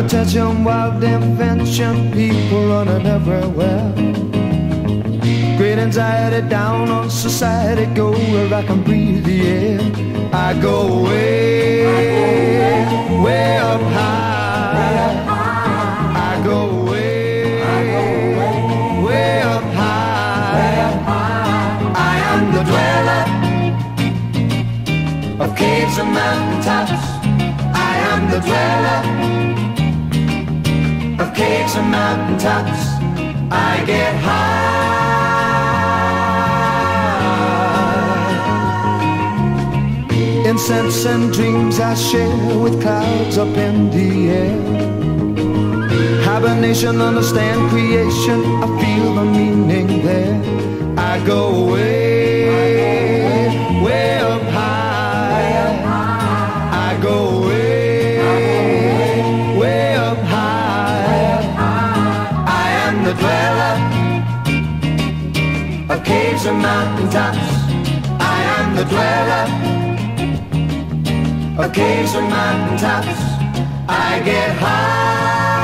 attention, wild invention, people running everywhere. Great anxiety down on society, go where I can breathe the air. I go way, way up high. I go way, way up high. I am the dweller of caves and mountaintops. I am the dweller of caves and mountaintops. I get high. Incense and dreams I share with clouds up in the air. Hibernation, understand creation, I feel the meaning there. I go way, way up high. I go way, way up high. I am the dweller of caves and mountaintops. I am the dweller of caves and mountaintops. I get high.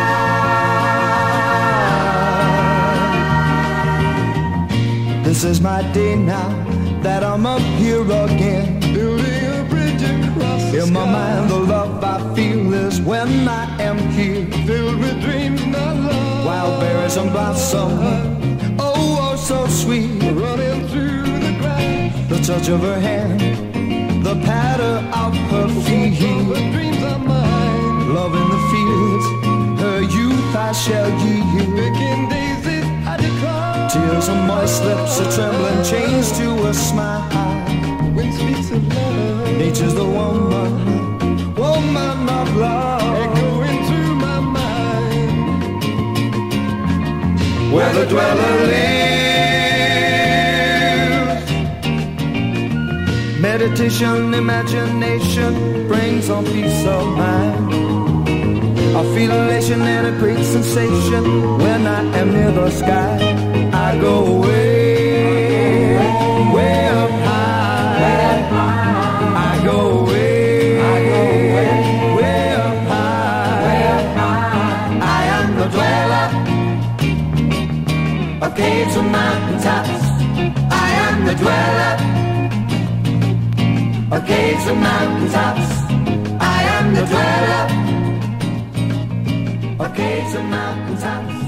This is my day now that I'm up here again, building a bridge across the sky. In my mind the love I feel is when I am here, filled with dreams not love. Wild berries and blossom, oh, oh so sweet, running through the grass. The touch of her hand, the patter of her feet, dreams are mine. Love in the fields, her youth I shall yield. Picking daisies I decline. Tears on moist lips, a trembling change to a smile. Wind speaks of love. Nature's the woman, woman of love. Echoing through my mind, where the dweller lives. Meditation, imagination brings on peace of mind. I feel elation and a great sensation when I am near the sky. I go way, way up high. I go way, way up high. I am the dweller of caves and mountaintops. I am the dweller of caves and mountaintops. I am the dweller of caves and mountaintops.